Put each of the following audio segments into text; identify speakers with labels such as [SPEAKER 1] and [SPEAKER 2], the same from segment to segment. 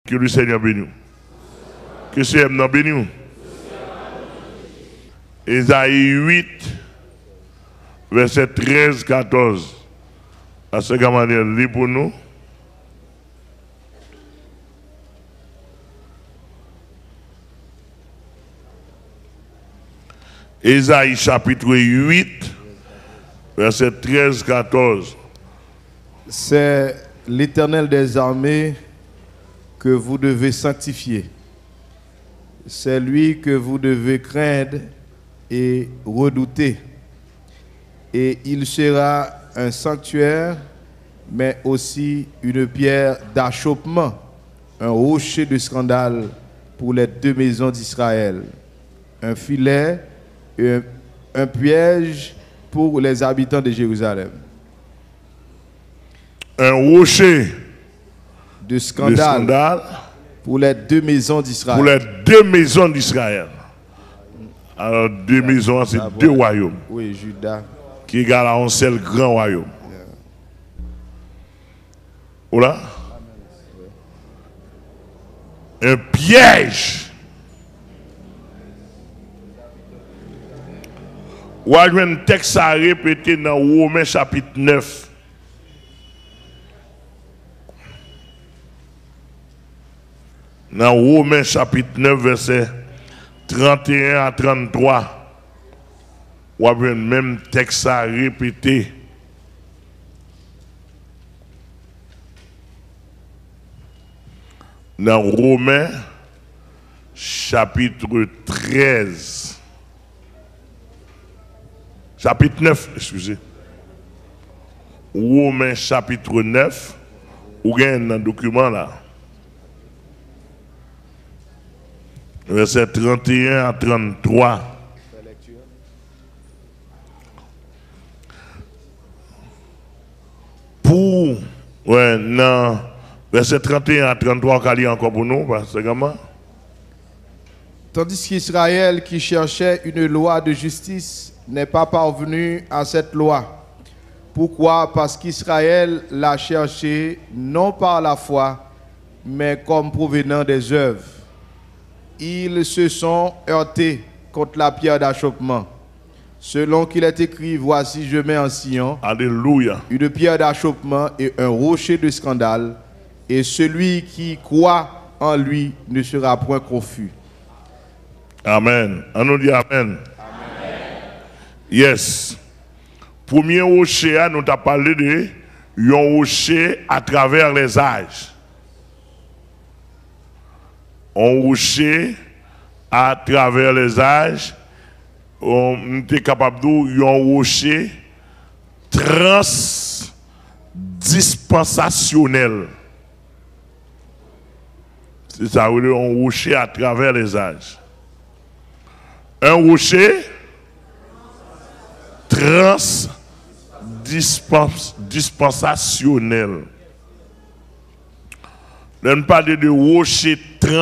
[SPEAKER 1] Que le Seigneur bénisse. Que le Seigneur bénisse. Ésaïe 8, verset 13-14. À ce manière, lit pour nous. Ésaïe chapitre 8, verset 13-14.
[SPEAKER 2] C'est l'Éternel des armées que vous devez sanctifier. C'est lui que vous devez craindre et redouter. Et il sera un sanctuaire, mais aussi une pierre d'achoppement, un rocher de scandale pour les deux maisons d'Israël, un filet et un piège pour les habitants de Jérusalem.
[SPEAKER 1] Un rocher
[SPEAKER 2] de scandale pour les deux maisons d'Israël.
[SPEAKER 1] Pour les deux maisons d'Israël. Alors, deux maisons, c'est deux royaumes.
[SPEAKER 2] Oui, Juda.
[SPEAKER 1] Qui égale à un seul grand royaume. Voilà. Un piège. Ou un texte à répéter dans Romains chapitre 9. Dans Romains chapitre 9, verset 31 à 33, ou avez le même texte à répéter. Dans Romains chapitre 13, chapitre 9, excusez. Romains chapitre 9, ou gagne dans le document là. Verset 31 à 33. Pour, ouais, non, verset 31 à 33, on va lire encore pour nous, parce que comment?
[SPEAKER 2] Tandis qu'Israël, qui cherchait une loi de justice, n'est pas parvenu à cette loi. Pourquoi? Parce qu'Israël l'a cherché non par la foi, mais comme provenant des œuvres. Ils se sont heurtés contre la pierre d'achoppement. Selon qu'il est écrit, voici je mets en Sion,
[SPEAKER 1] alléluia,
[SPEAKER 2] une pierre d'achoppement et un rocher de scandale, et celui qui croit en lui ne sera point confus.
[SPEAKER 1] Amen. On nous dit amen. Amen. Yes. Premier rocher, nous avons parlé de un rocher à travers les âges. On rocher à travers les âges, on était capable de un rocher transdispensationnel. C'est ça, un rocher à travers les âges. Un rocher transdispensationnel. On parle de rocher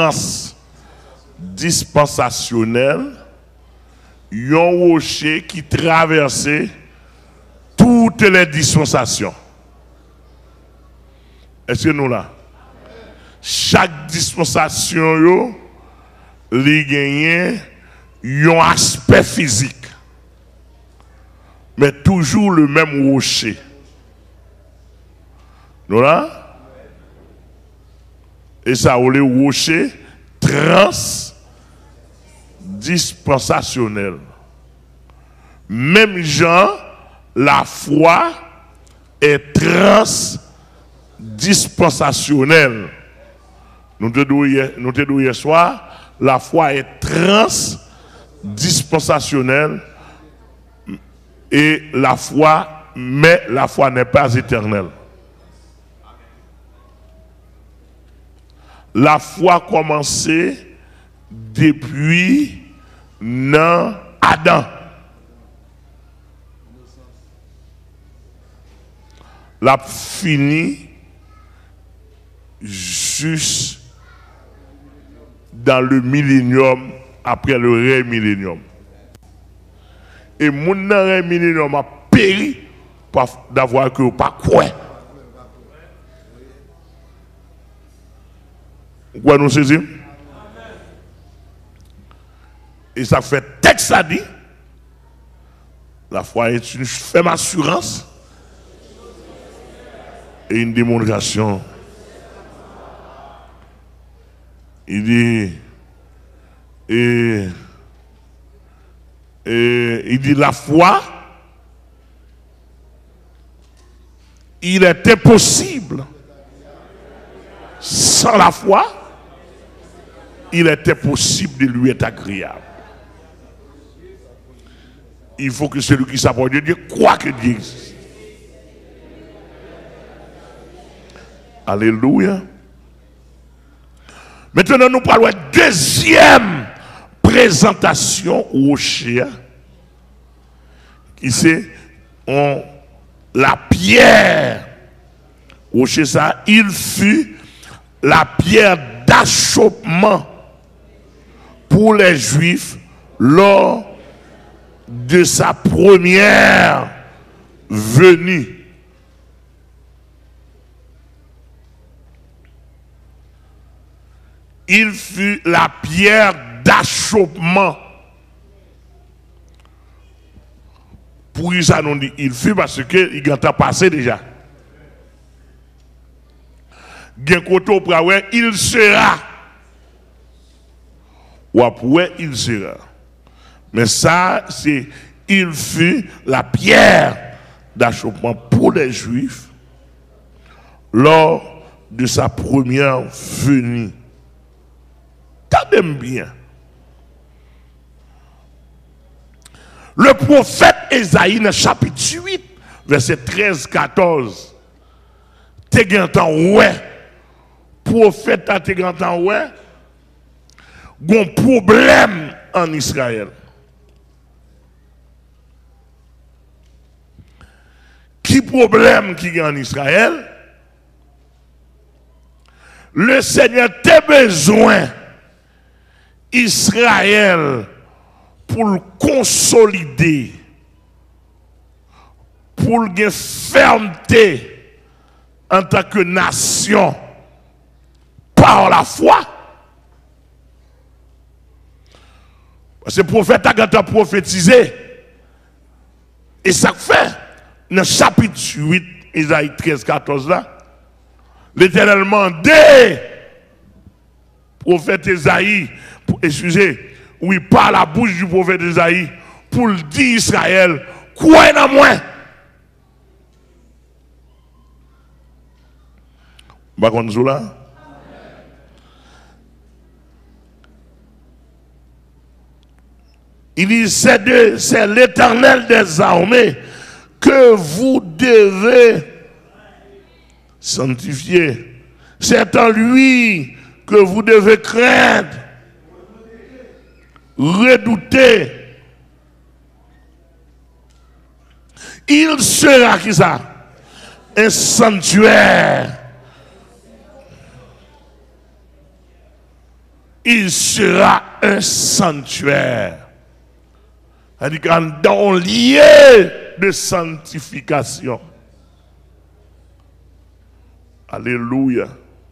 [SPEAKER 1] transdispensationnel, un rocher qui traversait toutes les dispensations. Est-ce que nous là? Chaque dispensation, il gagne un aspect physique, mais toujours le même rocher. Nous là? Et ça, on le rocher transdispensationnel. Même Jean, la foi est transdispensationnelle. Nous te disons hier soir, la foi est transdispensationnelle et la foi, mais la foi n'est pas éternelle. La foi commençait depuis Adam. La fini juste dans le millénium, après le ré millénium. Et mon ré millénium a péri d'avoir que pas quoi. Quoi nous saisir? Et ça fait texte à dit. La foi est une ferme assurance et une démonstration. Il dit, il dit la foi, il est impossible. Sans la foi, il est impossible de lui être agréable. Il faut que celui qui s'approche de Dieu croit que Dieu existe. Alléluia. Maintenant, nous parlons de deuxième présentation au rocher. Qui c'est la pierre. Rocher ça, il fut la pierre d'achoppement pour les Juifs lors de sa première venue. Il fut la pierre d'achoppement. Pour ça, nous dit il fut parce qu'il a passé déjà. Il sera. Ou après, il sera. Mais ça, c'est il fut la pierre d'achoppement pour les Juifs lors de sa première venue. Regardez bien. Le prophète Ésaïe, dans le chapitre 8, verset 13-14, t'es gantan ouais, prophète a t'es gantan ouais, gon problème en Israël. Qui problème qui est en Israël? Le Seigneur t'a besoin Israël pour le consolider, pour le fermeté en tant que nation par la foi. Parce que le prophète a prophétisé. Et ça fait, dans le chapitre 8, Isaïe 13-14 là, l'Éternel demandait prophète Isaïe, excusez, oui, par la bouche du prophète Isaïe, pour le dire Israël, quoi en moi? Bakonzoula? Il dit, c'est l'Éternel des armées que vous devez sanctifier. C'est en lui que vous devez craindre, redouter. Il sera qui ça? Un sanctuaire. Il sera un sanctuaire. C'est-à-dire dans un lieu de sanctification. Alléluia.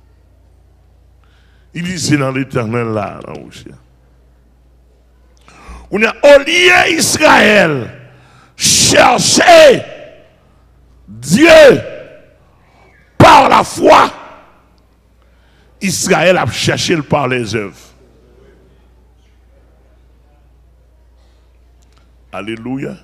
[SPEAKER 1] Il dit c'est dans l'Éternel là, on a au lieu Israël chercher Dieu par la foi. Israël a cherché par les œuvres. Alléluia.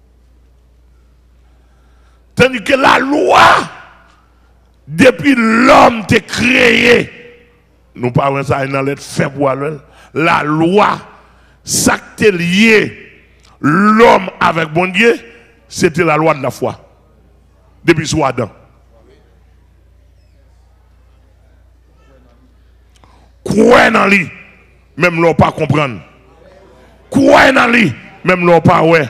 [SPEAKER 1] Tandis que la loi, depuis l'homme t'est créé, nous parlons ça dans l'être fait pour la loi, ça qui est lié l'homme avec bon Dieu, c'était la loi de la foi. Depuis sous Adam. Croire dans lui, même l'on pas comprendre. Croire dans lui, même l'on pas ouais.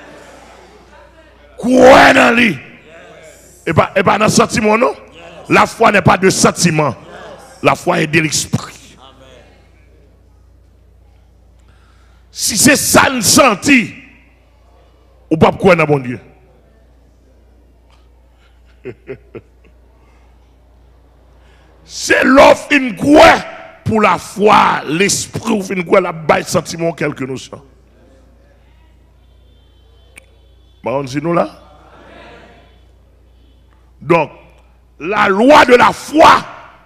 [SPEAKER 1] Croire dans lui. Et pas dans le sentiment, non? La foi n'est pas de sentiment. La foi est de l'esprit. Si c'est ça nous senti, ou pas croire dans bon Dieu. C'est l'offre une croix pour la foi, l'esprit, ou fin quoi, la baille sentiment, quelque notion. On dit nous là? Donc, la loi de la foi,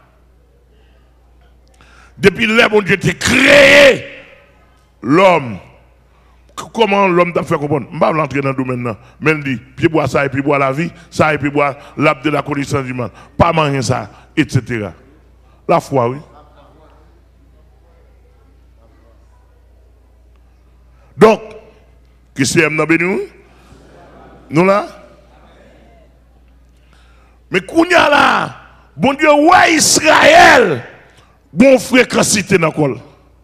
[SPEAKER 1] depuis là, bon Dieu a créé l'homme. Comment l'homme t'a fait comprendre? Je ne vais pas entrer dans le domaine là. Mais il dit, puis boire ça, et puis boire la vie, ça, et puis boire l'arbre de la connaissance du monde. Pas manger ça, etc. La foi, oui. Donc, qui c'est M. Bénou? Nous là? Mais Kounia là, bon Dieu, ouais, Israël, bon fréquencité dans le col.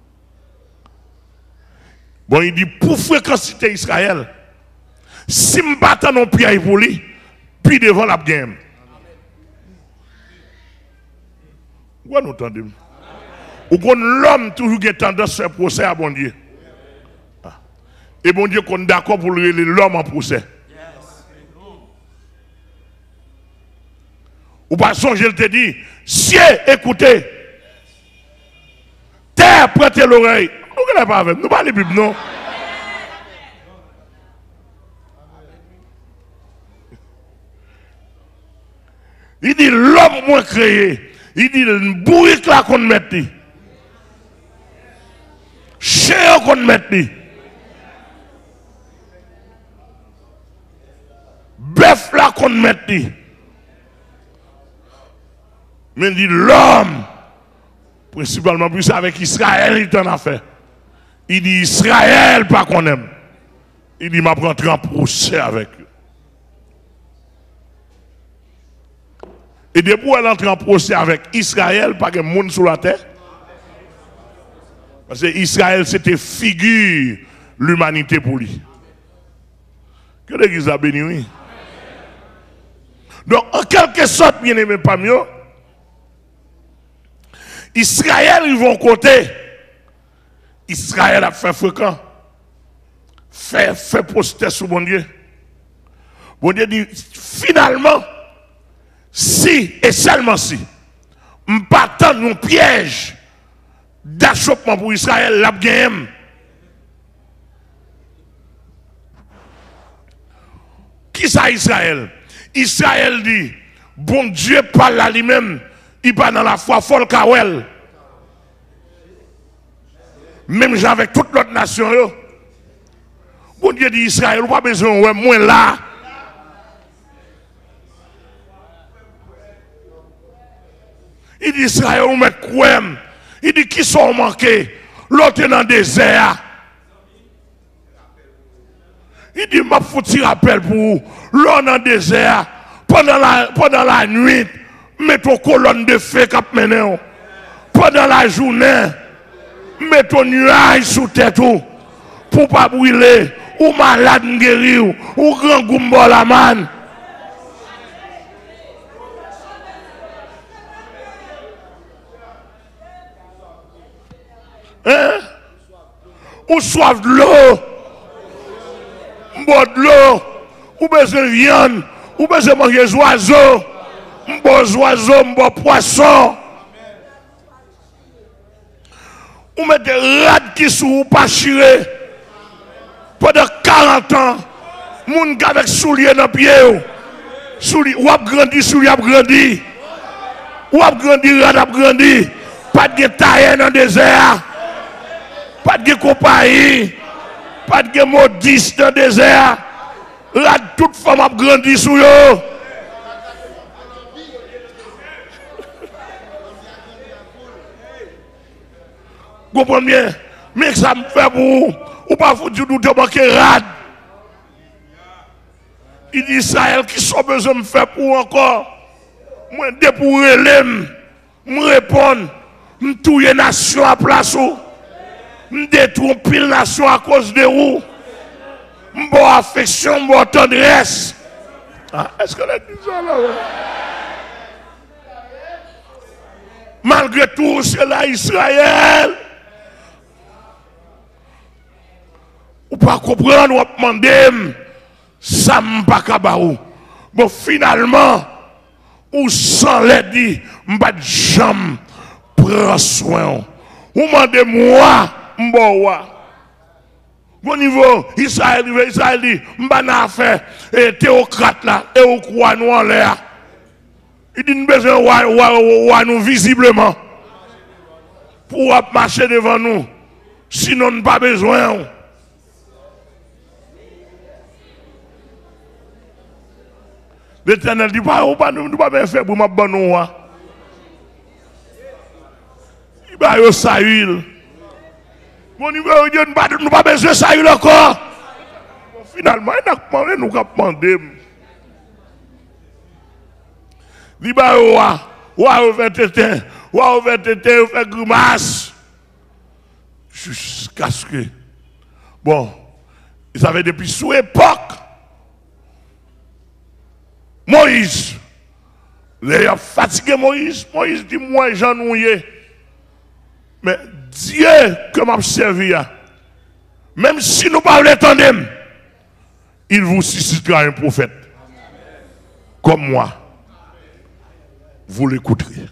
[SPEAKER 1] Bon, il dit, pour fréquencité Israël, si je ne bats pas non pied pour lui, puis devant la game. Où nous entendons? Ou qu'on l'homme toujours qui a tendance à faire procès à bon Dieu. Et bon Dieu qu'on est d'accord pour l'homme en procès. Ou pas songer, je te dis, ciel, écoutez. Terre, prêtez l'oreille. Nous ne pas avec nous, pas les Bibles, non. Il dit l'homme moins créé. Il dit le bourrique là qu'on met. Chien qu'on met. Bœuf là qu'on met. Mais il dit l'homme, principalement plus avec Israël, il t'en a fait. Il dit Israël, pas qu'on aime. Il dit m'a prendre en procès avec eux. Et depuis elle entre en procès avec Israël, pas que monde sur la terre. Parce que Israël, c'était figure l'humanité pour lui. Que l'Église a béni, oui. Donc, en quelque sorte, bien aimé, pas mieux. Israël, ils vont côté. Israël a fait fréquent. Fait poster sur mon Dieu. Bon Dieu dit, finalement, si et seulement si, je ne pas attendre un piège d'achoppement pour Israël, la gagne. Qui ça Israël? Israël dit, bon Dieu parle à lui-même. Il pas dans la foi folle kawel. Même avec toute l'autre nation. Bon Dieu dit Israël, ou pas besoin, ouais, moi là. Il dit Israël, on met quoi? Il dit qui sont manqués? L'autre dans le désert. Il dit, m'a foutu rappel pour vous. L'autre dans le désert. Pendant la nuit. Mets ton colonne de feu cap mené. Pendant la journée, mets ton nuage sous tête pour pas brûler, ou malade guéri, ou grand goumbo la man. Hein? Ou soif de l'eau, boire de l'eau, ou besoin de viande, ou besoin de manger des oiseaux. M'bos oiseaux, m'bos poissons. Ou mettez des rats qui sont pas chirés. Pendant 40 ans, moun avec souliers dans pied. Souliers, ou ap grandi, souliers ap grandi. Ou ap grandi, rat ap grandi. Pas de taille dans le désert. Pas de compagnie. Pas de modiste dans le désert. Rat toute femme ap grandi sous yo. Vous comprenez bien? Mais ça me fait pour vous. Ou pas foutu de te manquer rad. Il dit Israël qui sont besoin de me faire pour encore. Moi, dépouiller l'aime. Me répondre. Me touiller nation à place où. Me détruire pile nation à cause de vous. Me bon affection, me bon tendresse. Ah, est-ce que là dit ça là? Malgré tout, c'est là Israël. Ou pas comprendre, ou demander, ça m'a pas kabaou. Bon, finalement, ou sans l'aide dit, m'pas jamais prend soin. Vous demandez moi, m'bowa. Au niveau Israël dit, m'bana affaire et théocrate là, et au croix nous en l'air. Il dit nous besoin de nous visiblement pour marcher devant nous. Sinon nous pas besoin. L'Éternel dit nous pas bien faire pour m'abandonner. Il va y avoir huile. Mon niveau, nous pas besoin de ça encore. Finalement, il a demandé, nous avons demandé. Il va y avoir fait tétin, fait grimace. Jusqu'à ce que. Bon, ils avaient depuis sous époque. Moïse. Il a fatigué Moïse. Moïse dit, moi, j'en ai. Mais Dieu que m'a servi, même si nous ne parlons pas, il vous suscitera un prophète. Comme moi. Vous l'écouterez.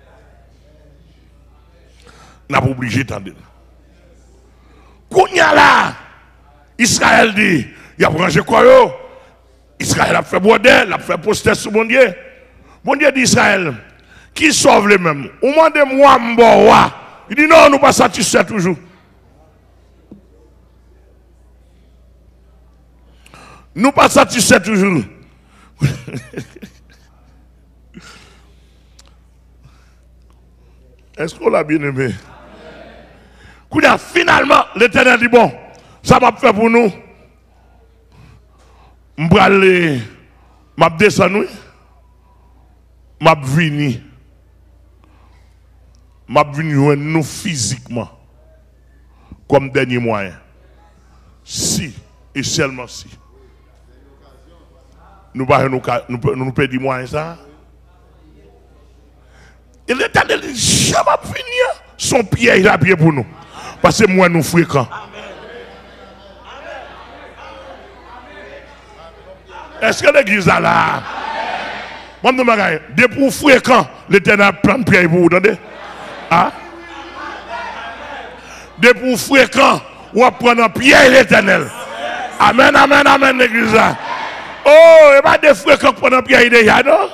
[SPEAKER 1] N'a pas obligé d'entendre. Kounya là, Israël dit, il a rangé quoi yo? Israël a fait bordel, a fait poster sur mon Dieu. Mon Dieu d'Israël, qui sauve les mêmes? Ou demandez-moi m'bowa. Il dit non, nous ne pas satisfaits toujours. Nous pas satisfaits toujours. Est-ce qu'on l'a bien aimé? Finalement, l'Éternel dit bon, ça va faire pour nous. Je vais aller, je vais descendre, je vais venir. Je vais venir nous physiquement comme dernier moyen. Si et seulement si. Nous perdons moyen ça. Et l'Éternel dit, je vais venir. Son pied, il a pied pour nous. Parce que moi, nous fréquents. Est-ce que l'église est là? Bon, nous m'agayons. Depuis pour fréquent, l'Éternel prend le pied pour vous, entendez? Ah? Depuis pour fréquent, on va prendre un pied l'Éternel. Amen, amen, amen, l'église. Oh, et pas de fréquents qui prennent un pied déjà, non?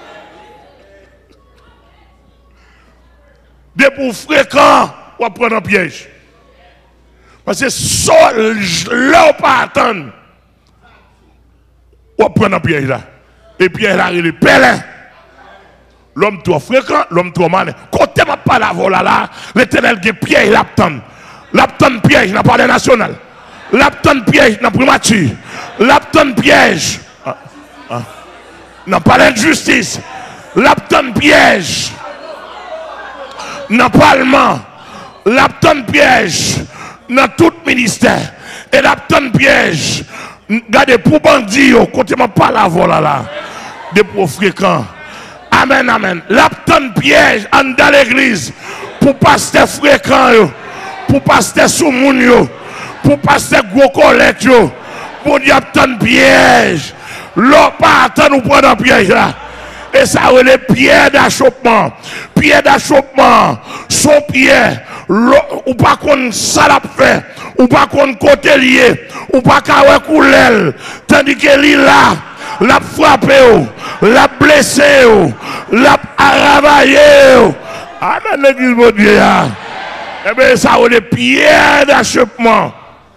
[SPEAKER 1] Depuis pour fréquent, on va prendre un piège. Parce que seul, là, on pas attendre. On va prendre un piège là. Et piège là, il est pèlerin. L'homme trop fréquent, l'homme trop malin. Quand tu n'as pas la vola là, l'Éternel qui piège l'aptend. L'aptend piège n'a pas de national. L'aptend piège n'a pas primature. L'aptend piège n'a pas d'injustice. L'aptend piège n'a pas allemand. L'aptend piège dans tout ministère. Et l'aptend piège, regardez pour bandits, quand tu n'as pas la vola là, des pour fréquents. Amen, amen. L'aptend piège en dans l'église pour passer fréquent, pour passer sous moun, pour passer gros collecte, pour dire aptend piège. L'on pas attendre nous prendre un piège là. Et ça les pieds d'achoppement. Pieds d'achoppement. Son pied. Ou pas qu'on ça l'a fait. Ou pas qu'on côté lié. Ou pas qu'on coulel. Tandis que lui là. L'a frappé. L'a blessé. L'a ravaillé. Amen l'église mon Dieu. Eh bien ça les pieds d'achoppement.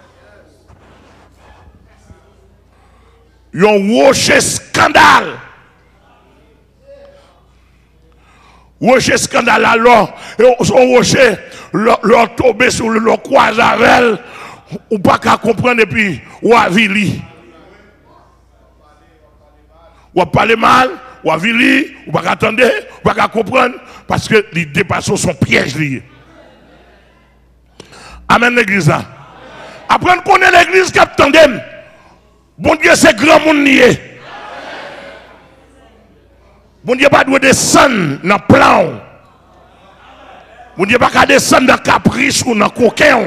[SPEAKER 1] Yon rocher scandale. Rocher scandale alors, son rocher, leur tomber sur le croisavel, ou pas qu'à comprendre et puis, ou à vili. Ou à parler mal, ou à vili, ou pas qu'à attendre, ou pas qu'à comprendre, parce que les dépassements sont pièges liés. Amen l'église. Après, on connaît l'église qui attend. Bon Dieu, c'est grand monde lié. Bon Dieu pas doit descendre dans le plan. Bon Dieu pas descendre dans le caprice ou dans le coquin.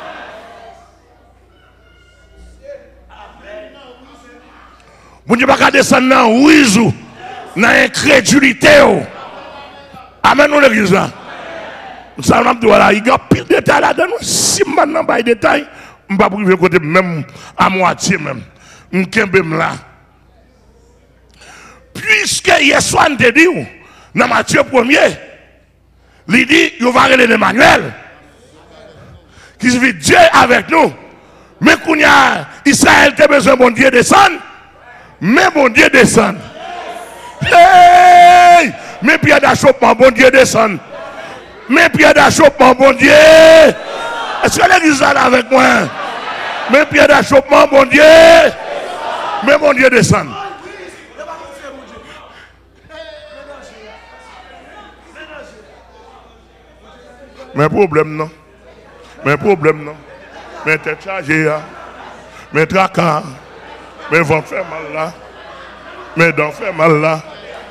[SPEAKER 1] Bon Dieu pas descendre dans le rouge, dans l'incrédulité. Amen, nous l'église là. Ça m'a dit voilà, il y a pile de détails là-dedans. Si maintenant pas de détails, je ne vais pas priver côté même à moitié même. Je suis là. Puisque Yeshua te dit, dans Matthieu 1er, il dit, il va aller Emmanuel. Qui se dit Dieu avec nous. Mais quand Israël a besoin de bon Dieu descendre, mais bon Dieu descend. Hey! Mais pierre d'achoppement, bon Dieu descend. Mais pierre d'achoppement, bon Dieu. Est-ce que l'église est là avec moi? Mais pierre d'achoppement, bon Dieu. Mais bon Dieu descend. Mais problème non. Mais problème non. Mais t'es chargé, mais tracas, mais vent fait mal là, mais dents fait mal là.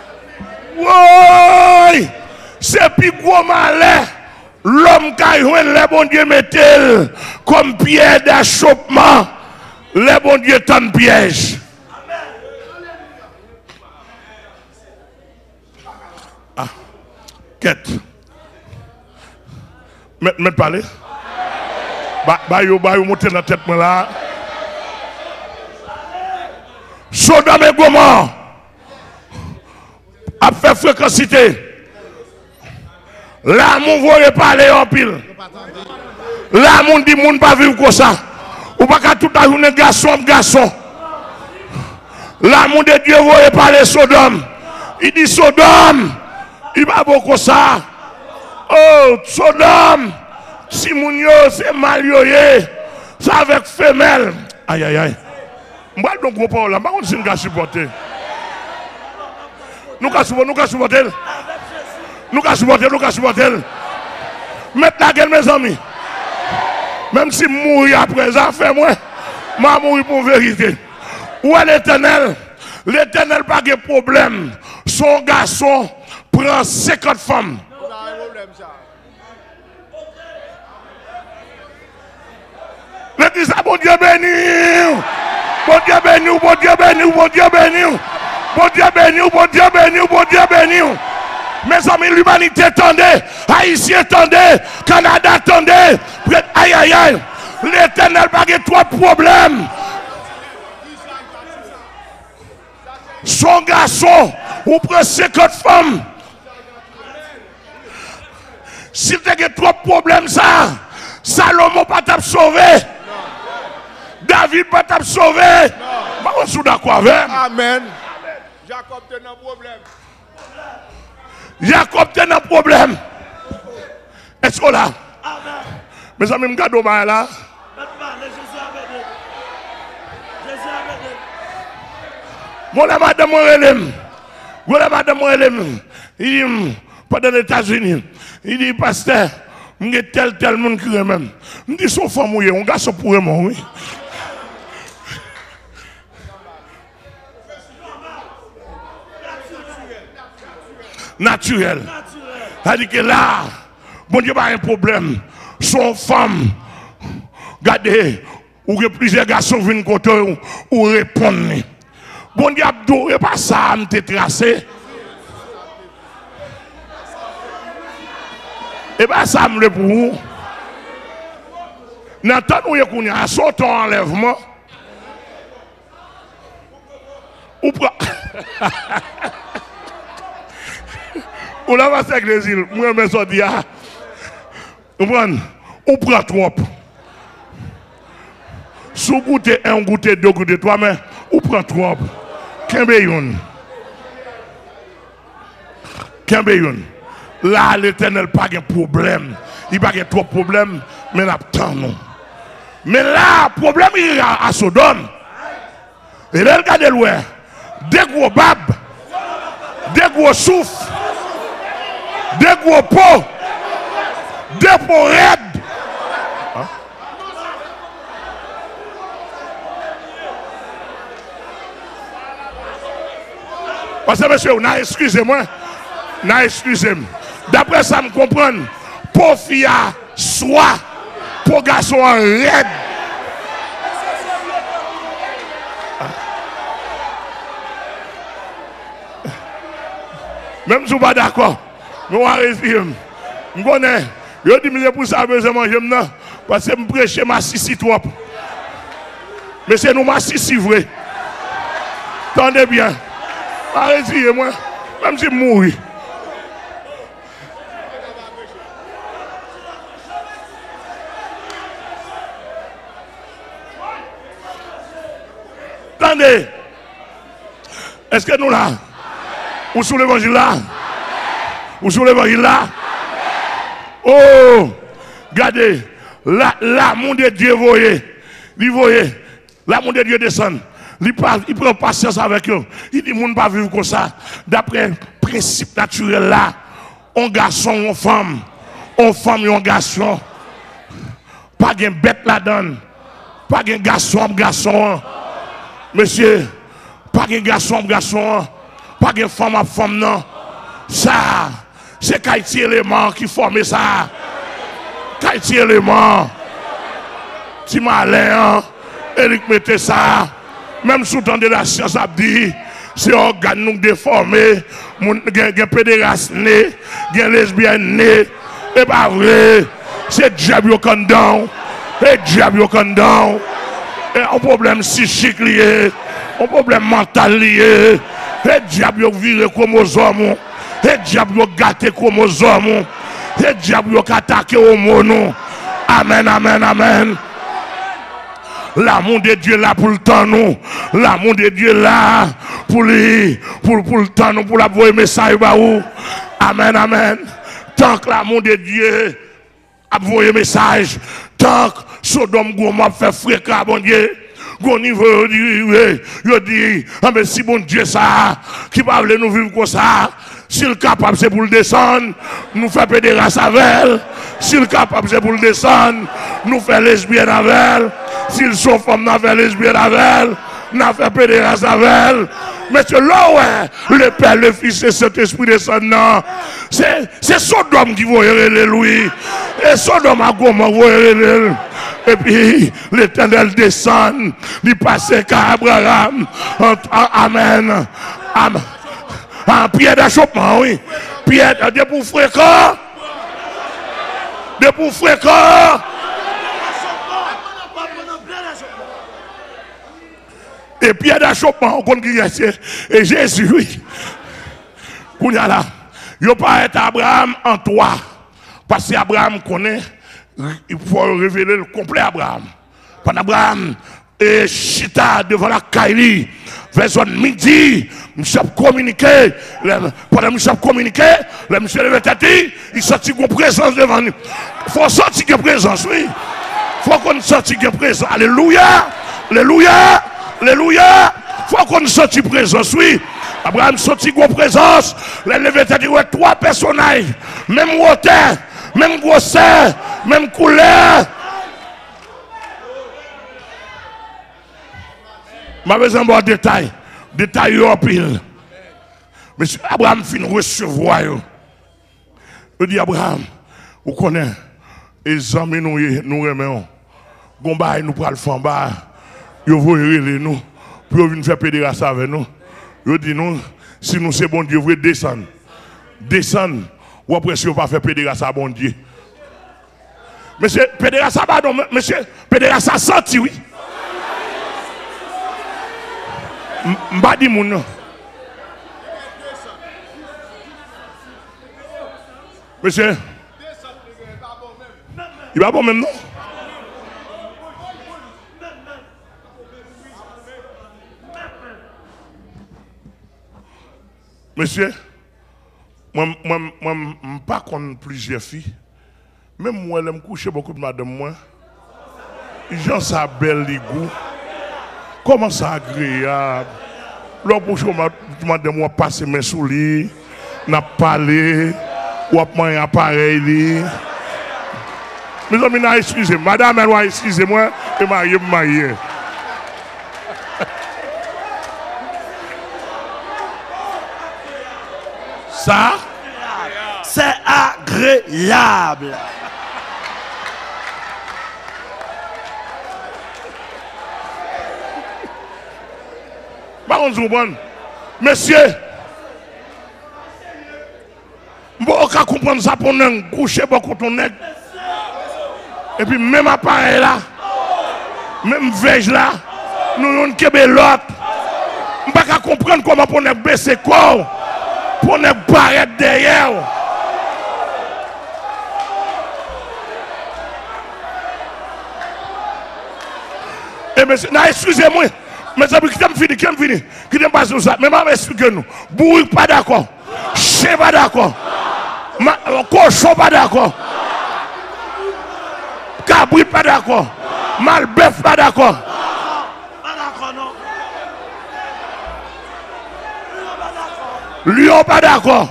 [SPEAKER 1] Oui! C'est plus gros malin. L'homme qui a eu les bon Dieu met-il comme pierre d'achoppement. Les bon Dieu tant piège. Ah, quête. Mets parler. Yo monter dans la tête là. Sodome et Gomorrhe a fait fréquencité. L'amour voulait parler en pile. L'amour dit moun pas vivre comme ça. Ou pas qu'à tout à journée garçon. L'amour de Dieu voulait parler Sodome. Il dit Sodome, il va beaucoup ça. Oh, Sodome, si moun yo c'est malioyé, ça avec femelle. Aïe aïe aïe. Moi donc gros parole là, pas on si nous supporter. Nous supporter. Maintenant mes amis. Même si mourir après ça fait moi, m'a mourir pour vérité. Où est l'Éternel? L'Éternel pas de problème. Son garçon prend 50 femmes. L'église a bon Dieu béni. Bon Dieu béni, bon Dieu béni, bon Dieu béni. Bon Dieu béni, bon Dieu béni, bon Dieu béni. Mes amis, l'humanité attendait, Haïtien attendait, Canada attendait. Aïe aïe aïe. L'Éternel pas de trois problèmes. Son garçon, ou prend 50 femmes. S'il y a trop de problèmes, ça, Salomon pas t'a sauvé. David pas t'a sauvé. On est d'accord avec.
[SPEAKER 2] Amen.
[SPEAKER 3] Jacob a un problème.
[SPEAKER 1] Jacob a un problème. Est-ce que là? Mes amis, je regarde là. Voilà madame Morelem. Voilà madame Morelem. Il dit, pendant les États-Unis, il dit, pasteur, il y a tel monde qui est même. Il dit, son femme, on garçon pour moi, oui. Naturel. C'est-à-dire que là, bon Dieu, pas un problème. Son femme, regardez, ou que plusieurs garçons viennent côté ou répondre. Bon Dieu, et pas ça, me tracé. Et pas ça, me le pour vous. N'entend où qu'on y a son enlèvement. Ou pas. Ou là, va avec les îles. Moi, je me suis dit, ou prend trop. Sous goûter un, goûter deux, goûter trois, mais ou prend trop. Kembeyoun. Là, l'Éternel n'a pas de problème. Il n'a pas de trop de problème, mais il a tant non. Mais là, le problème il est à Sodome. Et là, regardez loin. Des gros babes, des gros souffles, des gros pots, des pots raides. Parce que monsieur, excusez-moi, excusez-moi. D'après ça, me comprendre, pour fille soit, pour garçon en raide. Même si vous n'êtes pas d'accord, nous allons respirer. Je connais, Je dis, mais pour ça, je veux manger maintenant. Parce que je prêche ma sissi trop. Mais c'est nous ma sissi vrai. Tendez bien. Arrêtez moi. Même si je mouris. Attendez. Est-ce que nous là? Ou sous l'évangile là? Ou sous l'évangile là? Oh! Regardez. L'amour de Dieu voyez. Il voyez. L'amour de Dieu descend. Il prend patience avec eux. Il dit, moun pas vivre comme ça. D'après le principe naturel là, un garçon, une femme et un garçon. Pas de bête là-dedans. Pas de garçon. Monsieur, pas de garçon. Pas de femme, non. Ça, c'est Kaiti élément qui forme ça. Kaiti élément. Tu m'as l'air, Eric mettez ça. Même sous temps de la science a dit, c'est organe nous déformé, gen pédéraste né, gen lesbienne né, et pas vrai, c'est diable au condom, et diable au condom, et un problème psychique lié, un problème mental lié, et diable au viré chromosome, et diable au gâté chromosome, et diable au attaqué au mono. Amen, amen, amen. L'amour de Dieu là pour le temps nous. L'amour de Dieu là pour le temps nous, pour la voix message bah où. Amen, amen. Tant que l'amour de Dieu a envoyé message, tant que Sodome Gomorrhe fait fréquent, bon Dieu. Au niveau, il dit, ah mais si bon Dieu ça, qui va nous vivre comme ça, s'il est capable c'est pour le descendre, nous fait pédéraste avec elle. S'il est capable c'est pour le descendre, nous fait lesbienne avec elle. S'ils sont femmes, nous fait lesbienne avec elle. Nous fait pédéraste avec elle. Mais c'est là où le Père, le Fils et Saint-Esprit descendant. C'est Sodome qui va y lui. Et Sodome à Gomorrhe va y. Et puis l'Éternel descend, il passe qu'à Abraham. Amen. Amen. En pierre d'achoppement, oui. Pierre de pour fréquent. De pour fréquent. Et pierre d'achoppement, on connaît et Jésus, oui. Qu'on y a là. Il n'y a pas être Abraham en toi. Parce qu'Abraham connaît. Il faut révéler le complet Abraham. Pendant Abraham et Chita devant la Kaili, vers midi, monsieur a communiqué. Pendant monsieur a communiqué, le monsieur levé tête, il sortit une présence devant nous. Il faut sortir une présence, oui. Il faut qu'on sorte une présence. Alléluia. Alléluia. Alléluia. Il faut qu'on sorte une présence, oui. Abraham sortit une présence. Le levé tête, il y a trois personnages. Même hauteur. Même grosseur, même couleur. Je vais vous en détail. Détail en pile. Monsieur Abraham fin recevoir. Je dis Abraham, vous connaissez, les amis nous remettons. Gomba nous pral fan ba. Yo voyez nous. Pour venir faire pédéraste avec nous. Je dis nous, si nous c'est bon Dieu, vous descendre. Descendre. Ou après, si on va faire pédéraste à bon Dieu. Monsieur, pédéraste à bon monsieur, pédéraste à senti, oui. M'badi moun. Monsieur, il va bon même, non? Monsieur, moi, je ne pas contre plusieurs filles. Même moi, je me couche beaucoup de madame. Moi, j'en sais belle les goûts. Comment ça agréable. Lorsque je madame, moi, passe mes souliers, n'a parlé, ou à un appareil. Mes amis, excusez-moi. Madame, excusez-moi, et marié. Ça,
[SPEAKER 4] c'est agréable.
[SPEAKER 1] Par contre, monsieur, je comprendre ça pour nous coucher beaucoup ton nègre. Et puis même appareil là, même vège là, nous on kebe l'autre. On pas comprendre comment pour nous baisser corps, pour nous paraître derrière. Et monsieur, excusez-moi, mes amis, qui me fini, qui me passe ça, mais je explique nous. Bourri pas d'accord, chien pas d'accord, cochon pas d'accord, cabri pas d'accord, malbœuf pas d'accord.
[SPEAKER 4] Pas d'accord, non.
[SPEAKER 1] Lion pas d'accord.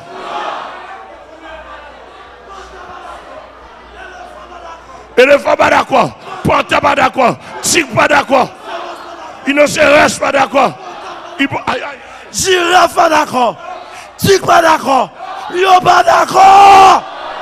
[SPEAKER 1] Éléphant pas d'accord. Panthère pas d'accord. Tigre pas d'accord. Rhinocéros pas d'accord.
[SPEAKER 4] Girafe pas d'accord. Tigre pas d'accord. Lion pas d'accord.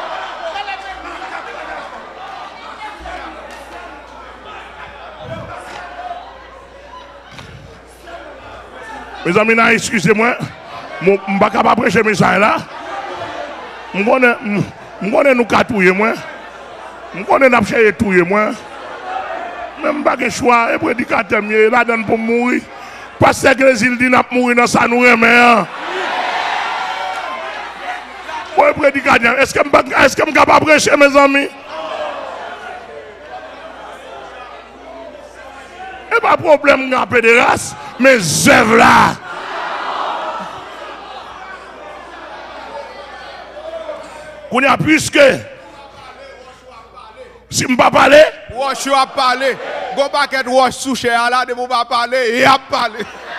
[SPEAKER 1] Mes amis, excusez-moi. Je ne suis pas capable de prêcher mes message là. Je connais nous catouiller moi. Je connais nous chercher touiller moi. Même pas de choix et prédicateur mieux là donne pour mourir. Parce que l'Église dit n'a mourir dans ça nous remet. Ouais prédicateur, est-ce que je suis capable de prêcher mes amis? Et pas de problème dans la de race, mais œuvres là. Qu'on y a puisque si je ne pas parler,
[SPEAKER 3] Wash a parlé. Go back and wash sous cher là, de vous pas parler, et a parlé.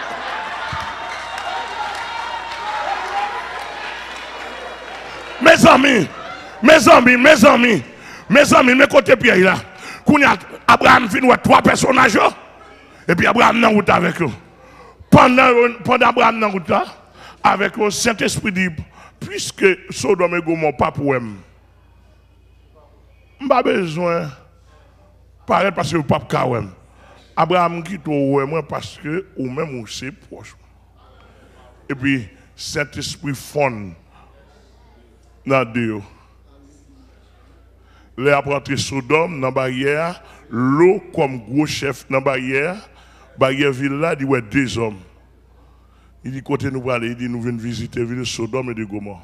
[SPEAKER 1] mes amis, mes côtés Pierre là. Qu'on y a Abraham fin ouais 3 personnages et puis Abraham dans route avec eux. Pendant Abraham dans route là, avec le Saint-Esprit dit puisque Sodome et Gomorrhe pas pour eux. Pas besoin paraître parce que pas kawem. Abraham quitte moi parce que ou même ou c'est proche. Et puis Saint-Esprit fond dans Dieu. Les apprenti Sodome dans barrière, l'eau comme gros chef dans barrière ville là dit ouais 2 hommes. Il dit côté nous aller, il dit nous venons visiter ville Sodome et de Gomorrhe.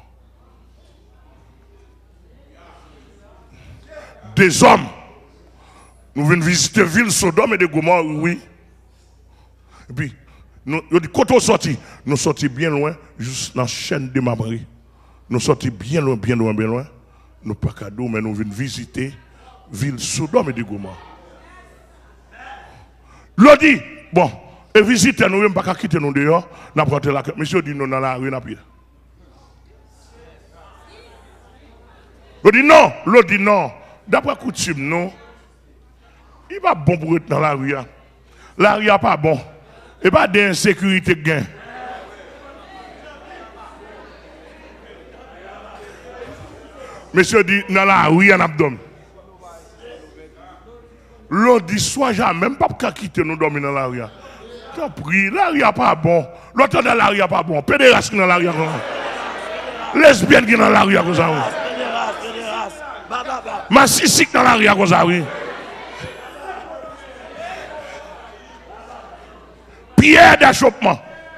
[SPEAKER 1] 2 hommes. Nous venons visiter ville Sodome et de Gomorrhe, oui. Et puis, nous dit, quand on sortit, nous sortis bien loin, juste dans la chaîne de Mabri. Nous sortis bien loin. Nous pas cadeau, mais nous venons visiter ville Sodome et de Gomorrhe. L'on dit, bon, et visiter, nous ne pouvons pas quitter nous dehors, nous avons la carte. Monsieur dit, nous dans la rue, nous avons l'on dit non. D'après coutume, non. Il va bon pour être dans la rue. La rue n'est pas bon. Et pas d'insécurité gain. Monsieur dit, dans la rue, il y a un abdomen. L'on dit, soit jamais, même pas pour quitter nous dormir dans la rue. T'en prie, la rue n'est pas bon. L'autre dans la rue n'est pas bon. Pédéraste qui dans la rue. Lesbienne qui dans la rue. Massistique dans la rue comme ça, oui. Pierre d'achoppement.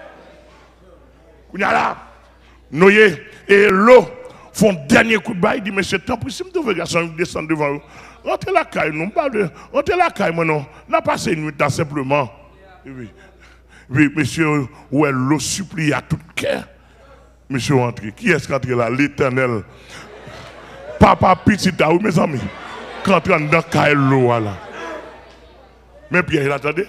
[SPEAKER 1] Là, Noé et l'eau font dernier coup de bail. Il dit, monsieur, tant pis, si je devais descendre devant vous, rentrez la caille, non, rentrez la caille, moi, non. N'a passé une nuit, simplement. Oui, monsieur, où est l'eau supplie à tout cœur. Monsieur, rentrez. Qui est-ce qui est entré là? L'Éternel. Papa petit oui mes amis quand on dans caille l'eau là mais Pierre il attendait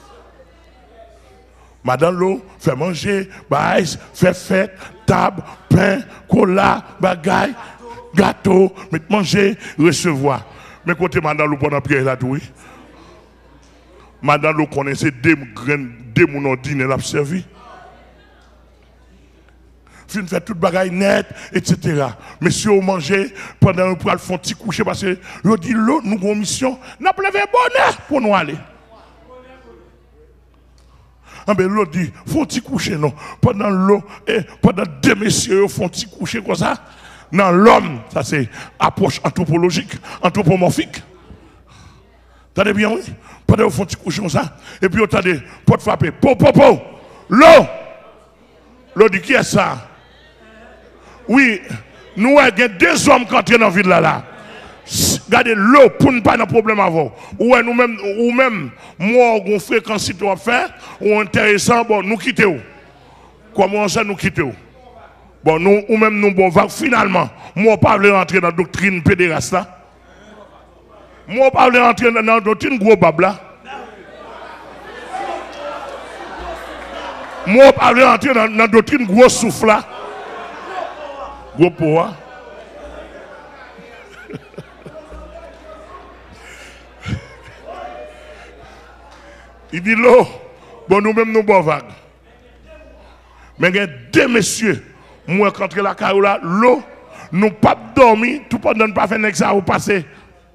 [SPEAKER 1] madame l'eau fait manger bail fait fête table pain cola bagaille gâteau mettre manger recevoir mais côté madame l'eau pendant Pierre là oui madame l'eau connaissait des mon dîner l'a servi fin fait toute bagaille net, etc. Monsieur, on mangeait pendant un poil font petit coucher parce que je dis l'eau, nous avons mission, nous avons levé bonheur pour nous aller. Ah ben l'autre dit, faut petit coucher non. Pendant l'eau, et pendant 2 messieurs font petit coucher comme ça. dans l'homme, ça c'est approche anthropologique, anthropomorphique. T'as bien, oui? Pendant qu'ils font petit couchon ça, et puis on des portes frapper. Po, l'eau! L'eau dit qui est ça? Oui, nous avons deux hommes qui entrent dans la ville là. Regardez l'eau pour ne pas avoir de problème avant. Ou même, moi, on fréquence si tu vas faire, ou intéressant, bon, nous quittons. Comment ça nous quittons? Bon, nous, ou même nous, bon, finalement, moi, pas voulais rentrer dans la doctrine pédéraste là. Moi, pas voulais rentrer dans la doctrine gros bab là. Moi, pas voulais rentrer dans la doctrine gros souffle là. Gros pouvoir. Il dit l'eau, bon nous-mêmes nous bon vague. Mais il y a deux messieurs, moi contre la carola, l'eau, nous pas dormi, tout pendant ne pas faire un ça ou passer.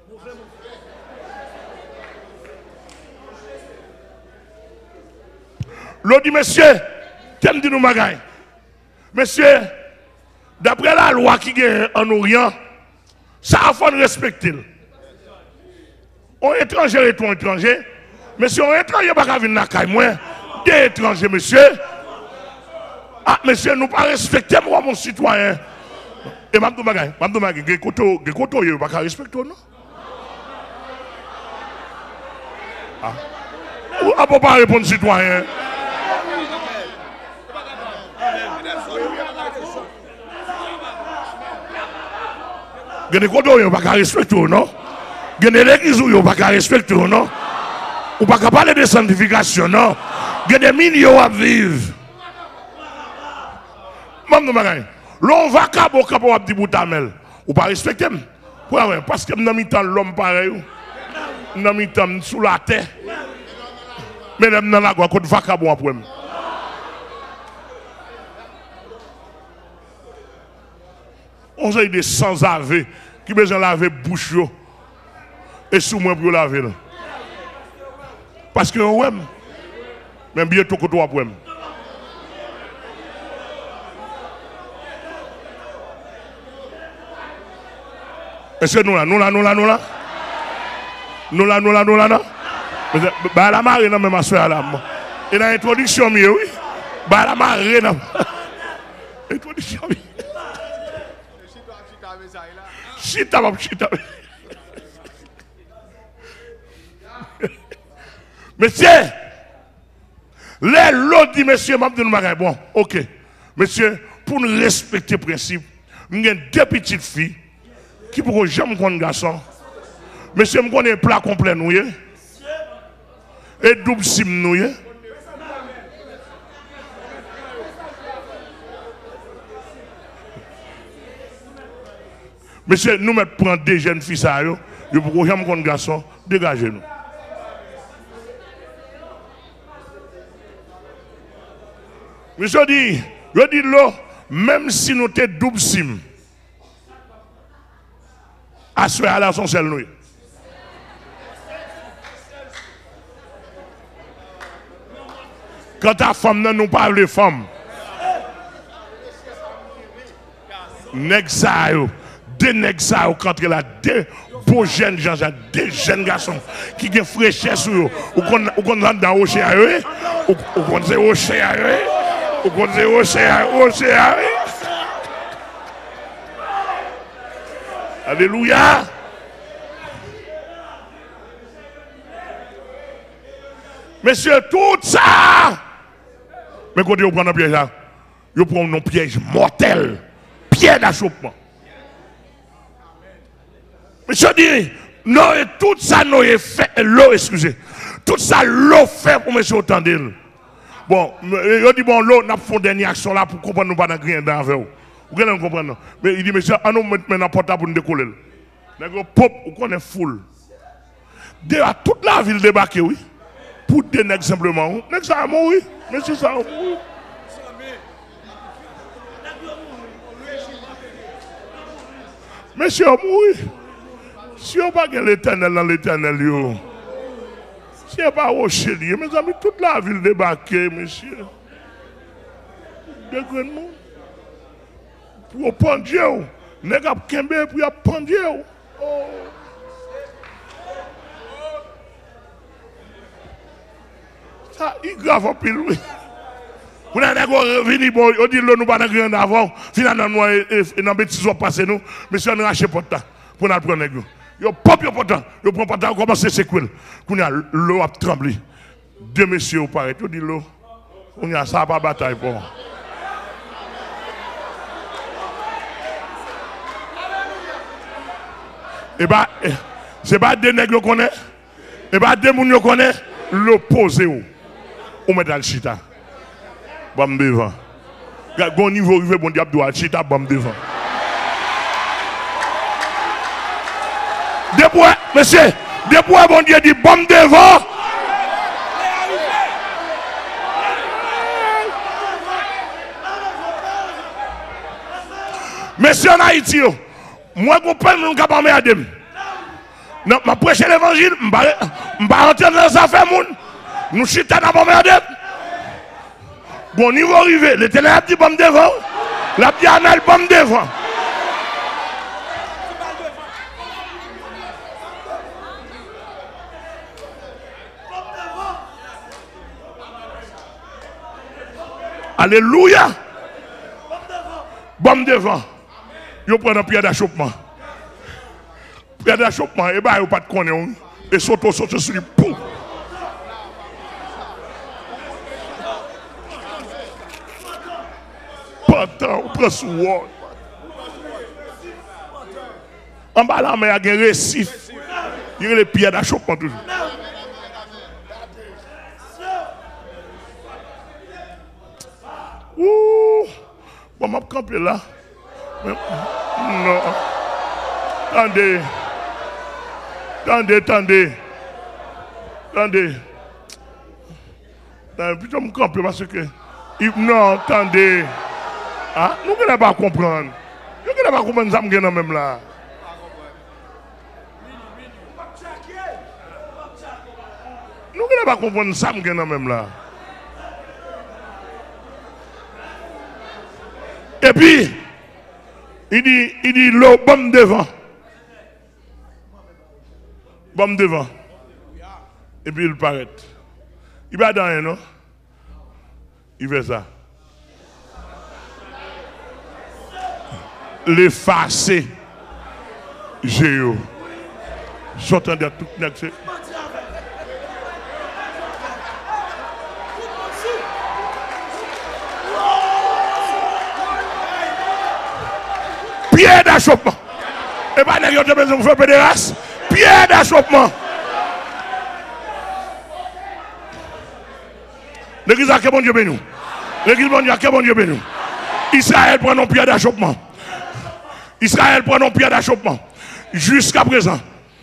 [SPEAKER 1] L'eau dit monsieur, t'aimes dit nous magagne. Monsieur, d'après la loi qui est en Orient, ça a faut respecter. On est étranger et tout étranger. Monsieur, on est étranger, pas qu'à venir dans la caille, moi. Des étrangers, monsieur. Ah, monsieur, nous pas respecter moi, mon citoyen. Et Mme Doumagay, les koto, ils pas respecter, non? Ah. Ou ne peut pas répondre, citoyen? Les koto, ils pas respecter, non? Les l'église, ils pas respecter, non? Ou pas parler de sanctification, non? Il y a des millions à vivre. L'on va cabo à petit bout d'amel. Ou pas respecter. Parce que nous avons l'homme pareil. Nous avons sous la terre. Mais nous avons la voie contre vacabo après. On a des sans laver qui besoin de laver bouche et sous moi pour laver. Parce que ouais, même bientôt que toi après. Est-ce que nous là? Bah la marée non même ma soeur là. Et dans l'introduction oui. Bah la marée non. Introduction. Chita. Monsieur, l'autre dit, monsieur, bon, ok. Monsieur, pour nous respecter le principe, nous avons deux petites filles qui ne pourront jamais connaître garçon. Monsieur, nous connaissons plat complet, nous, et double sim, nous, monsieur, nous mettons prendre des jeunes filles, nous pourrons jamais connaître garçon, dégagez-nous. Monsieur dit, là, même si nous sommes double sim, à ce moment-là, son seul nous. Quand ta femme, nous parle de femme, deux nègres, quand il a deux beaux jeunes gens, deux jeunes garçons qui ont fraîcheur sur eux, ou qu'on rentre dans le rocher à eux, ou qu'on dit rocher à eux. Ou qu'on dit rocher. Alléluia. Monsieur, tout ça. Mais quand vous prenez un piège là, vous prenez un piège mortel. Piège d'achoppement. Monsieur dit, non, et tout ça, nous fait, l'eau, excusez. Tout ça, l'eau fait pour monsieur entendre. Bon, il dit, bon, l'eau, nous avons fait une dernière action là pour comprendre nous pas dans rien dans vous. Vous allez comprendre. Mais il dit, monsieur, on nous met maintenant portable pour nous décoller. Nous pop, ou qu'on est full. Déjà, toute la ville débarquée, oui. Pour des nègres simplement. Nègres ça a mouru. Monsieur, ça a mouru. Monsieur a mouru. Si on n'a pas l'éternel dans l'éternel, si on n'a pas rocher, mes amis, toute la ville débarquée, monsieur. De grand monde. Pour prendre Dieu, Nèg a kembe pour y a pendier. Oh. Ça, il grave en pile, oui. Vous n'avez pas venu, bon, on dit nous pas dans grand avant, finalement, nous, et dans bêtise, on passe nous, monsieur, on a racheté pour ça, pour nous prendre. Yo pop yo potant, yo prend potant, commence à séquel. Qu'on a l'eau a tremblé. Deux messieurs au paraît, tout dit l'eau. On a ça pas bataille pour moi. Et bah, c'est pas des nègres qu'on connaît, et bah des moun yo connaît, l'opposé ou. On met dans le chita. Bam devant. Gon niveau arrivé, bon diable doit chita, bam devant. Depuis, monsieur, depuis, bon Dieu dit, bon devant. Monsieur en Haïti, moi, je ne peux pas me faire. Je prêche l'évangile, je ne vais pas rentrer dans les affaires. Nous chutons dans le monde. Bon niveau arrivé, l'Éternel a dit, bon devant. La Biennale, bon devant. Alléluia. Bon devant. Yo prend un pied d'achoppement. Pied d'achoppement, et bah, yo pas de connaître. Et saute sur lui. Poum. Pas de temps, on prend sous word. En bas là, mais il y a un récif. Il y a les pieds d'achoppement toujours. Ouh, bon, je vais camper là. Non. Attendez. Puis je me camper parce que. Non, attendez. Ah, nous ne pouvons pas comprendre. Nous ne pouvons pas comprendre ça, même là. Nous ne pouvons pas comprendre ça, même là. Et puis, il dit l'eau, bombe devant. Bombe devant. Et puis il paraît. Il va dans un, non? Il fait ça. L'effacer. Géo. Sortant de tout le pied d'achoppement. Et pas d'ailleurs, tu as besoin de faire des races. Pied d'achoppement. L'église a que bon Dieu béni. L'église a que bon Dieu béni. Israël prend nos pieds d'achoppement. Israël prend nos pieds d'achoppement. Jusqu'à présent.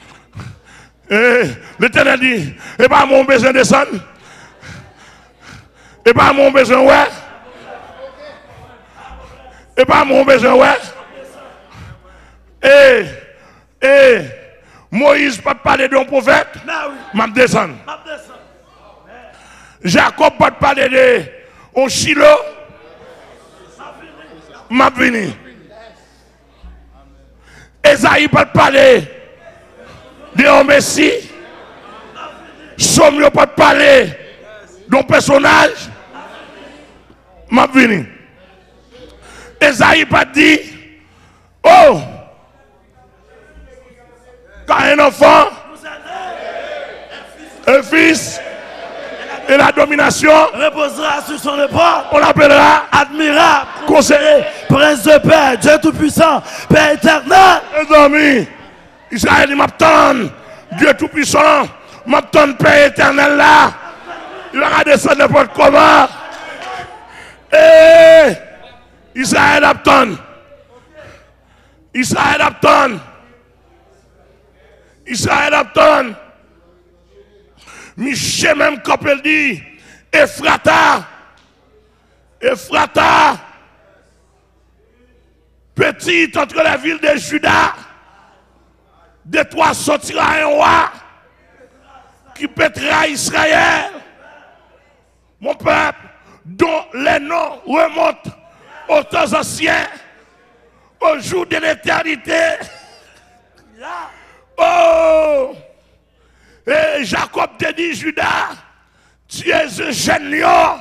[SPEAKER 1] L'Éternel dit, et pas mon besoin de descendre. Et pas mon besoin ouais. Et pas mon besoin ouais. Moïse pas parler d'un prophète, m'a descendre. Jacob pas parler de un Shiloh, m'a venir. Esaïe pas parler de un Messie. Somme pas parler d'un personnage, m'a venir. Esaïe pas dit, oh, quand un enfant, un fils, et la domination
[SPEAKER 4] reposera sur son épaule.
[SPEAKER 1] On l'appellera
[SPEAKER 4] admirable,
[SPEAKER 1] conseiller,
[SPEAKER 4] prince de paix, Dieu tout-puissant, Père éternel.
[SPEAKER 1] Mes amis, Israël, il m'attend, Dieu tout-puissant, m'attend, Père éternel là. Il va descendre n'importe comment. Et Israël attend. Israël attend. Israël attend. Michel même quand elle dit Ephrata, petite entre la ville de Juda, de toi sortira un roi qui pètera Israël, mon peuple, dont les noms remontent aux temps anciens, au jour de l'éternité. Oh! Et Jacob te dit, Judas, tu es un jeune lion.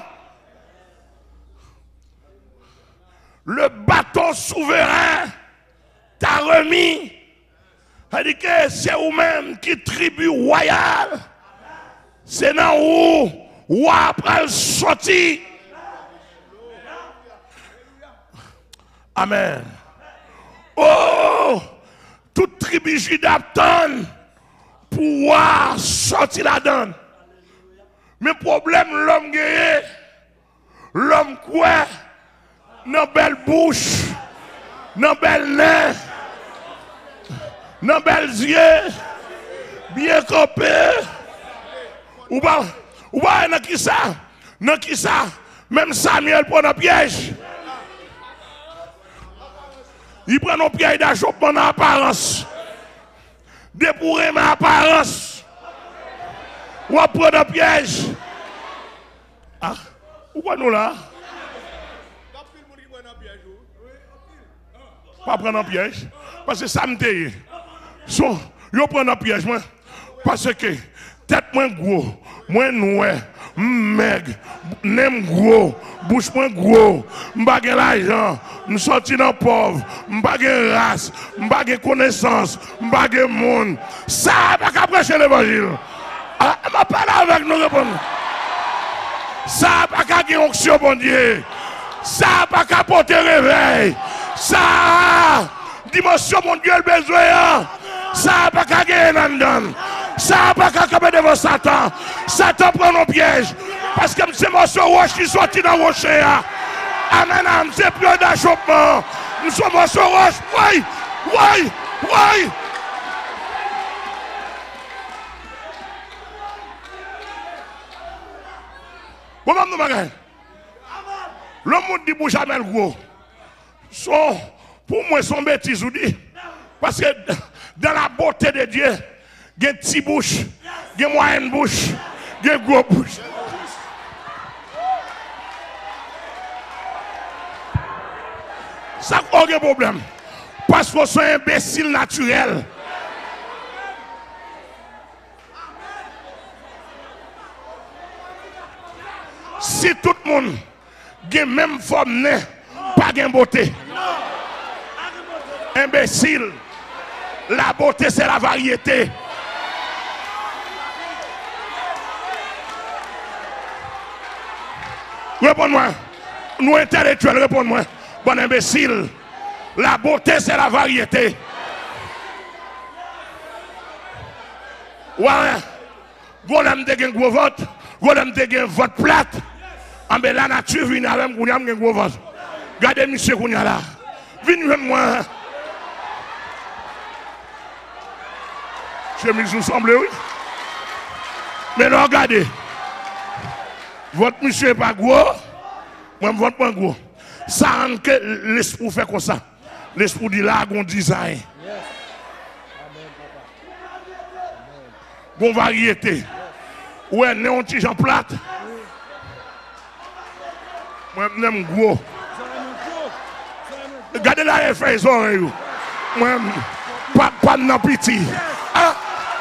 [SPEAKER 1] Le bâton souverain t'a remis. C'est-à-dire que c'est vous-même qui tribu royal. C'est dans où après sorti. Amen. Oh! Toute tribu Juda attend pour sortir la donne. Mais problème, l'homme guéri, l'homme quoi, dans belle bouche, dans belle nez, dans belles yeux, bien campé. Ou pas, dans qui ça? Dans qui ça? Même Samuel prend un piège. Il prend un piège d'achoppement en apparence. Dépouré ma apparence. Ou à prendre un piège. Ah, où quoi nous là? Pas prendre un piège. Parce que ça me dit. So, yo prend un piège, moi. Parce que tête moins gros, moins noir, maigre, nem gros, bouche moins gros, m'bagé l'argent, m'sorti dans pauvre, m'bagé race, m'bagé connaissance, m'bagé monde. Ça pas qu'à prêcher l'évangile. Ah, m'a parlé avec nous répondre. Ça pas qu'à gagner onction bon Dieu. Ça pas qu'à porter réveil. Ça dimension mon Dieu le besoin. Ça pas qu'à gagner nan. Ça pas qu'à camper devant Satan. Satan prend nos pièges. Parce que c'est mon roche qui sorti dans le rocher. Amen, c'est plus d'achoppement. Nous sommes mon roche. Oui, oui, oui. Bon, maman, nous bagaille. Le monde dit pour jamais le gros. Pour moi, son bêtise, ou dit. Parce que dans la beauté de Dieu, il y a une petite bouche, il y a une moyenne bouche, il y a une grosse bouche. Ça n'a aucun problème. Parce que c'est un imbécile naturel. Si tout le monde a la même forme, pas de beauté. Imbécile. La beauté, c'est la variété. Réponds-moi. Nous intellectuels, réponds-moi. Bon imbécile. La beauté, c'est la variété. Ouais. Vous avez un gros vote. Vous avez un vote plate. Mais la nature vient avec un gros vote. Regardez, monsieur Kounia là. Venez moi. Chemise nous semble, oui. Mais là, regardez. Votre monsieur n'est pas gros. Moi, je vote pas gros. Ça rend que l'esprit fait comme ça. L'esprit dit là, on design. Bon variété. Ouais, néon petit Jean plate. Moi, j'aime gros. Regardez là, les frères, moi, pas de petit. Ah.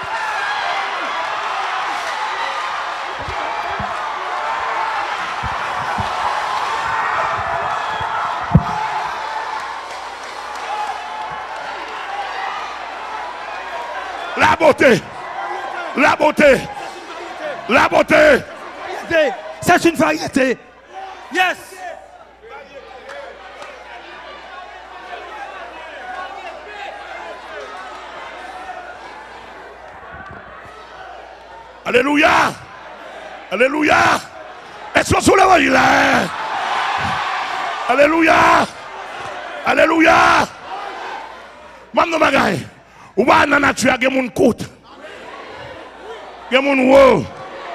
[SPEAKER 1] La beauté. La beauté. La beauté.
[SPEAKER 4] C'est une variété. Yes.
[SPEAKER 1] Alléluia. Alléluia. Est-ce qu'on se lève là? Alléluia. Alléluia. Maman Magaï. Ou pas dans la nature, il y a mon côte. Il y a mon haut.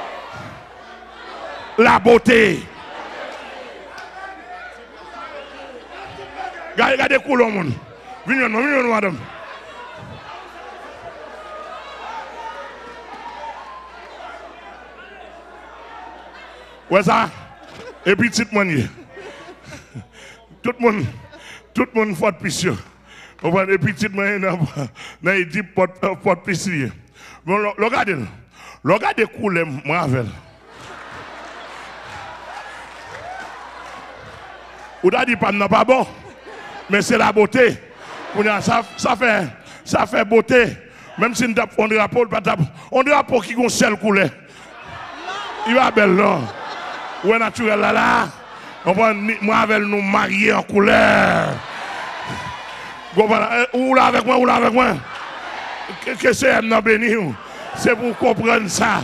[SPEAKER 1] La beauté. Regardez coulons, mon. Venez, madame. Ouais, ça. Et puis, petite manière. Tout Tout le monde faut piscine. On va des petites moyennes dans les 10 portes piscine. Regardez couler, moi avec. Ou t'as dit pas bon, mais c'est la beauté. Ça fait beauté. Même si on drapeau, on drapeau qui a seul couleur. Il va belle là. Ou est naturel là. On va moi avec nous marier en couleur. Ou là avec moi. Que c'est non béni. C'est pour comprendre ça.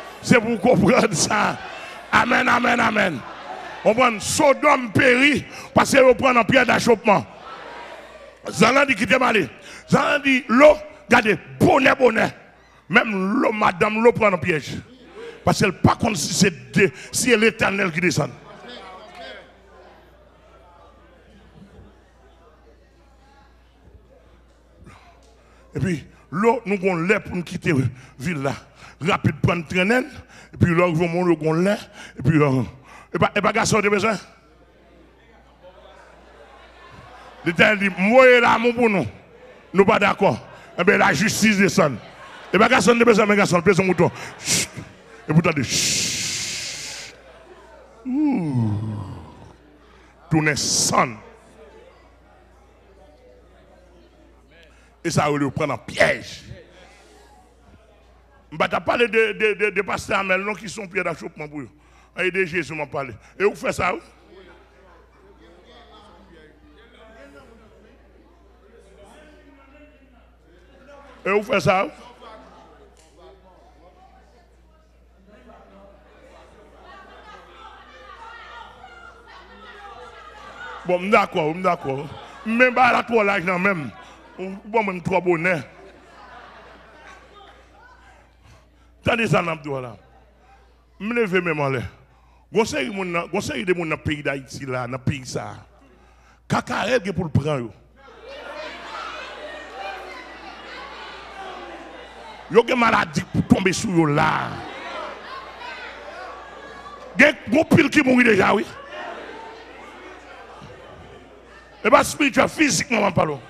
[SPEAKER 1] Amen. On prend Sodome péri parce qu'on prend un pierre d'achoppement. Zalan dit qui t'est malé. Zalan dit l'eau, regardez, bonnet. Même l'eau, madame, l'eau prend un piège. Parce qu'elle pas contre si c'est l'Éternel qui descend. Et puis, l'eau, nous avons l'air pour nous quitter la ville là. Rapide, prendre traîne. Et puis, là, nous avons l'air. Et puis, et pas garçon de besoin. L'Éternel dit, moi et l'amour pour nous. Nous pas d'accord. Eh bien, la justice descend. Et pas garçon de besoin, mais garçon, le son mouton. Et vous entendez, tournez son. Et ça va le prendre en piège. Je vais parler de pasteurs Amel qui sont pieds d'achoppement pour eux. Et de Jésus m'a parlé. Et vous faites ça? Et vous faites ça? Bon, d'accord. Même pas la toi là, même. Bon, même trois bonnets. Tandis ça, là. Je me lève même en l'air. Conseil de mon dans le pays d'Haïti, là, dans le pays ça. Cacarel pour le prendre. Il y a une maladie pour tomber sur eux là. Il y a un pile qui mourit déjà, oui. Et pas spirituel, physiquement, je parle.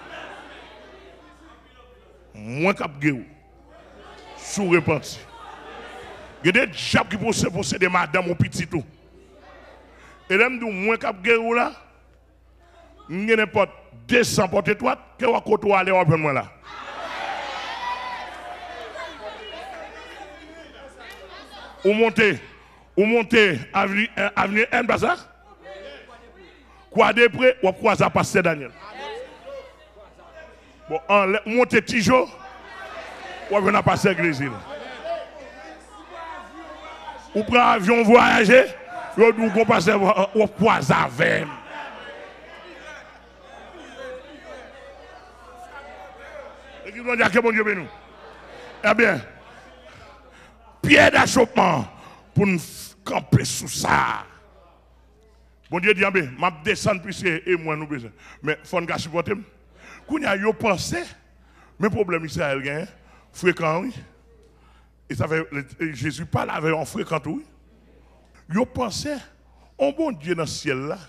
[SPEAKER 1] Moins cap guérou. Sous repenti. Il y a des diables qui possèdent madame ou petit tout. Et là, je moins cap guérou là. Il y a n'importe 200 portes étoiles, que vous côté aller au moi là. Ou montez avenue N Baza. Quoi de près, ou croise à passer Daniel. Bon, montez Tijo, ou venez passer l'église. Ou prend avion voyager, ou passer ou croise avec. Et qui vont dire que bon Dieu béni. Eh bien, pierre d'achoppement pour nous camper sous ça. Bon Dieu dit, je descends puisque et moi nous besoin. Mais il faut nous supporter. Quand il y a eu pensé, mais problème israélien, fréquent, oui. Et ça fait, Jésus parle avec un fréquent, oui. Ils pensé, on bon Dieu dans le ciel là.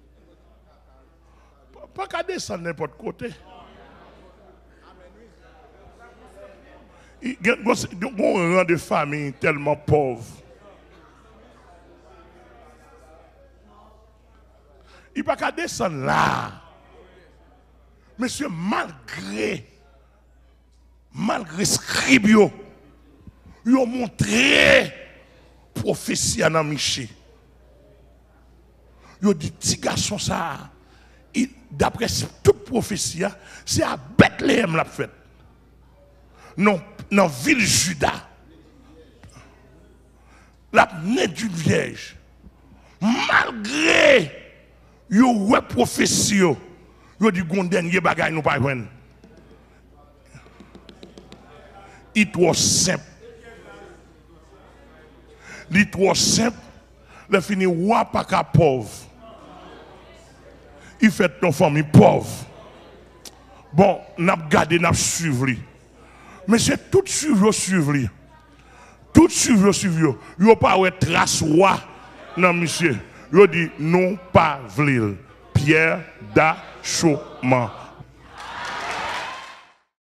[SPEAKER 1] Pas qu'à descendre n'importe côté. Il y a un rang de famille tellement pauvre. Il n'y a pas qu'à descendre là. Monsieur, malgré scribio, ils ont montré prophétie à Miché. Ils ont dit, petit garçon, ça, d'après toute prophétie, c'est à Bethléem la fête. Non, dans la ville Juda. La née d'une vierge. Malgré yo prophétie, yo dit gon dernier bagay nous pas joindre. It was simple. It was simple. Le fini roi pas qu'à pauvre. Il fait ton famille pauvre. Bon, n'a gardé n'a suivre. Mais c'est tout suivre. Tout suivre. Yo pas ouais trace roi non monsieur. Yo dit non pas vlil. Pierre da chômement.